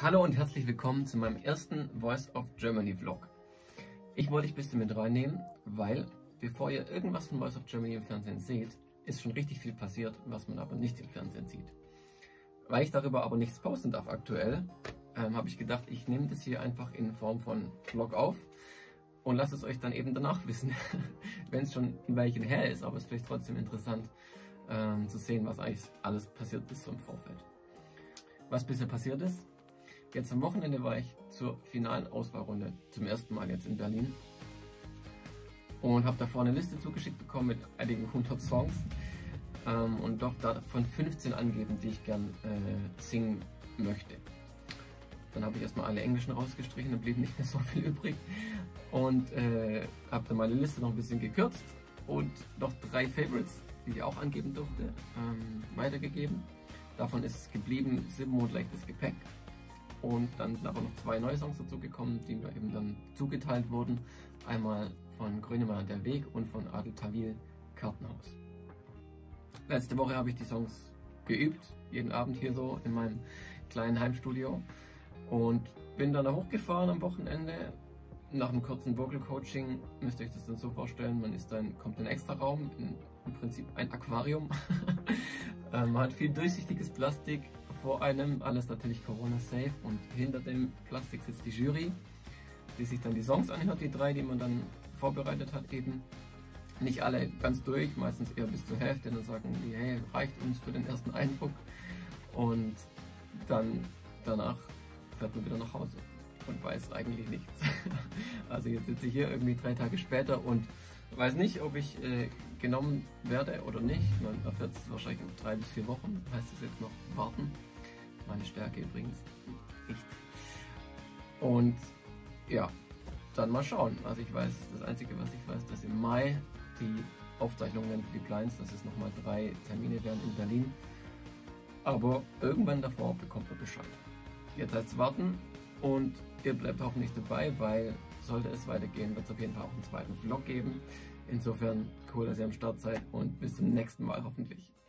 Hallo und herzlich willkommen zu meinem ersten Voice of Germany Vlog. Ich wollte dich ein bisschen mit reinnehmen, weil bevor ihr irgendwas von Voice of Germany im Fernsehen seht, ist schon richtig viel passiert, was man aber nicht im Fernsehen sieht. Weil ich darüber aber nichts posten darf aktuell, habe ich gedacht, ich nehme das hier einfach in Form von Vlog auf und lasse es euch dann eben danach wissen, wenn es schon ein Weilchen her ist, aber es ist vielleicht trotzdem interessant zu sehen, was eigentlich alles passiert ist so im Vorfeld. Was bisher passiert ist: Jetzt am Wochenende war ich zur finalen Auswahlrunde zum ersten Mal jetzt in Berlin und habe davor eine Liste zugeschickt bekommen mit einigen 100 Songs und durfte davon 15 angeben, die ich gern singen möchte. Dann habe ich erstmal alle englischen rausgestrichen, dann blieb nicht mehr so viel übrig und habe dann meine Liste noch ein bisschen gekürzt und noch 3 Favorites, die ich auch angeben durfte, weitergegeben. Davon ist es geblieben Silbermond, leichtes Gepäck. Und dann sind aber noch 2 neue Songs dazu gekommen, die mir eben dann zugeteilt wurden. Einmal von Grönemeyer Der Weg und von Adel Tawil Kartenhaus. Letzte Woche habe ich die Songs geübt, jeden Abend hier so in meinem kleinen Heimstudio. Und bin dann da hochgefahren am Wochenende. Nach einem kurzen Vocal Coaching müsst ihr euch das dann so vorstellen, kommt in einen extra Raum, im Prinzip ein Aquarium. Man hat viel durchsichtiges Plastik vor einem, alles natürlich Corona-safe, und hinter dem Plastik sitzt die Jury, die sich dann die Songs anhört, die 3, die man dann vorbereitet hat eben. Nicht alle ganz durch, meistens eher bis zur Hälfte, dann sagen die, hey, reicht uns für den ersten Eindruck, und dann danach fährt man wieder nach Hause und weiß eigentlich nichts. Also jetzt sitze ich hier irgendwie 3 Tage später und weiß nicht, ob ich genommen werde oder nicht. Man erfährt es wahrscheinlich in 3 bis 4 Wochen, heißt es jetzt noch warten. Meine Stärke übrigens, nicht. Und ja, dann mal schauen. Also ich weiß, das Einzige, was ich weiß, dass im Mai die Aufzeichnungen für die Blinds, dass es nochmal 3 Termine werden in Berlin. Aber irgendwann davor bekommt man Bescheid. Jetzt heißt es warten und ihr bleibt hoffentlich dabei, weil sollte es weitergehen, wird es auf jeden Fall auch einen zweiten Vlog geben. Insofern cool, dass ihr am Start seid und bis zum nächsten Mal hoffentlich.